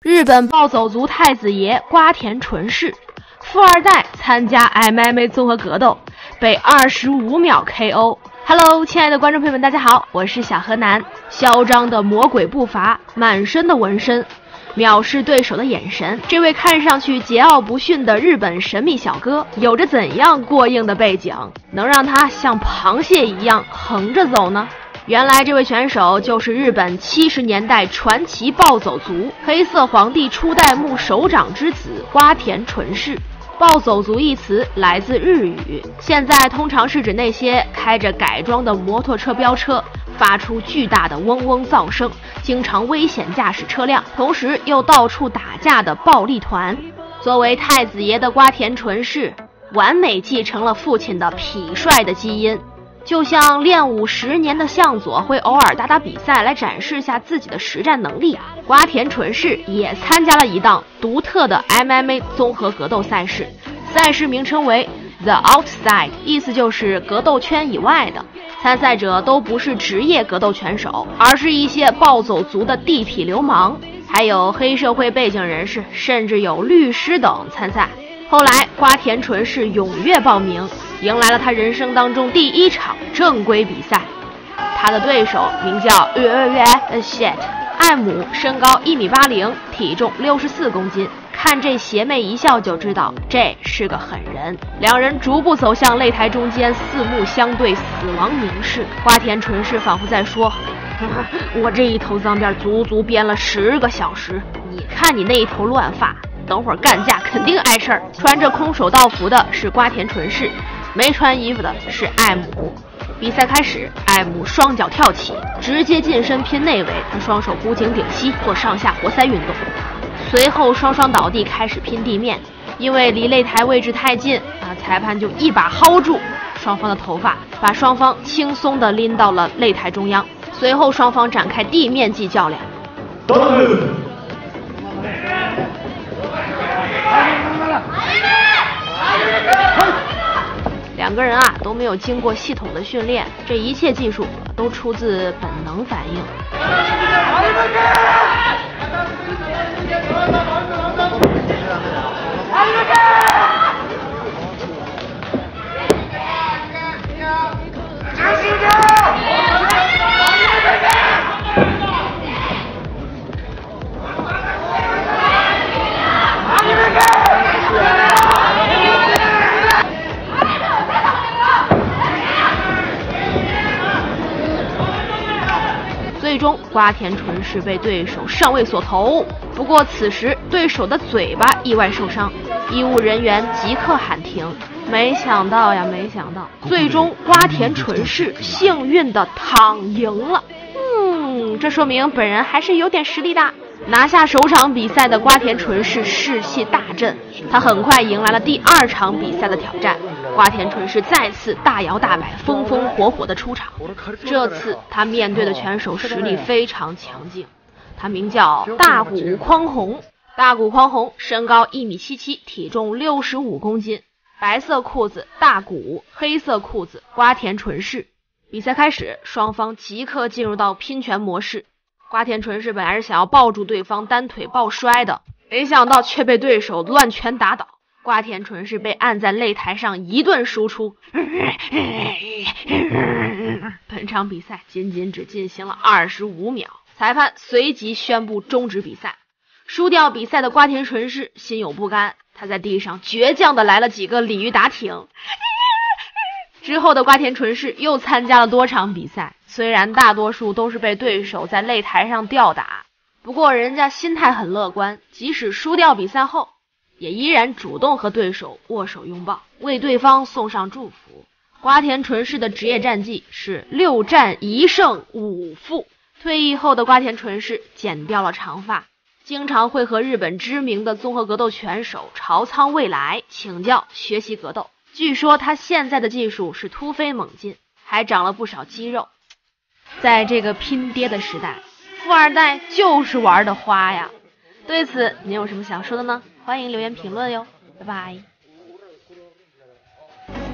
日本暴走族太子爷瓜田纯氏，富二代参加 MMA 综合格斗，被25秒 KO。Hello， 亲爱的观众朋友们，大家好，我是小河南。嚣张的魔鬼步伐，满身的纹身，藐视对手的眼神，这位看上去桀骜不驯的日本神秘小哥，有着怎样过硬的背景，能让他像螃蟹一样横着走呢？原来这位选手就是日本70年代传奇暴走族黑色皇帝初代目首长之子瓜田纯氏。暴走族一词来自日语，现在通常是指那些开着改装的摩托车飙车，发出巨大的嗡嗡噪声，经常危险驾驶车辆，同时又到处打架的暴力团。作为太子爷的瓜田纯氏，完美继承了父亲的痞帅的基因。就像练武10年的向佐会偶尔打打比赛来展示下自己的实战能力，瓜田纯氏也参加了一档独特的 MMA 综合格斗赛事，赛事名称为 The Outside， 意思就是格斗圈以外的。参赛者都不是职业格斗拳手，而是一些暴走族的地痞流氓，还有黑社会背景人士，甚至有律师等参赛。后来瓜田纯氏踊跃报名，迎来了他人生当中第一场正规比赛。他的对手名叫艾姆，身高1.80米，体重64公斤。看这邪魅一笑就知道这是个狠人。两人逐步走向擂台中间，四目相对，死亡凝视。瓜田纯氏仿佛在说，我这一头脏辫足足编了10个小时，你看你那一头乱发，等会儿干架肯定碍事儿。穿着空手道服的是瓜田纯氏，没穿衣服的是艾姆。比赛开始，艾姆双脚跳起，直接近身拼内围，他双手弧颈顶膝做上下活塞运动。随后双双倒地，开始拼地面。因为离擂台位置太近裁判就一把薅住双方的头发，把双方轻松地拎到了擂台中央。随后双方展开地面技较量。两个人都没有经过系统的训练，这一切技术都出自本能反应。最终瓜田纯氏被对手上位所投，不过此时对手的嘴巴意外受伤，医务人员即刻喊停。没想到，最终瓜田纯氏幸运的躺赢了。这说明本人还是有点实力的。拿下首场比赛的瓜田纯氏士气大振，他很快迎来了第2场比赛的挑战。瓜田纯氏再次大摇大摆、风风火火的出场，这次他面对的拳手实力非常强劲，他名叫大谷匡宏。大谷匡宏身高1.77米，体重65公斤。白色裤子大谷，黑色裤子瓜田纯氏。比赛开始，双方即刻进入到拼拳模式。瓜田纯氏本来是想要抱住对方单腿抱摔的，没想到却被对手乱拳打倒。瓜田纯氏被按在擂台上一顿输出。本场比赛仅只进行了25秒，裁判随即宣布终止比赛。输掉比赛的瓜田纯氏心有不甘，他在地上倔强的来了几个鲤鱼打挺。之后的瓜田纯氏又参加了多场比赛，虽然大多数都是被对手在擂台上吊打，不过人家心态很乐观，即使输掉比赛后也依然主动和对手握手拥抱，为对方送上祝福。瓜田纯氏的职业战绩是6战1胜5负。退役后的瓜田纯氏剪掉了长发，经常会和日本知名的综合格斗拳手朝仓未来请教学习格斗。据说他现在的技术是突飞猛进，还长了不少肌肉。在这个拼爹的时代，富二代就是玩的花呀。对此你有什么想说的呢？欢迎留言评论哟，拜拜。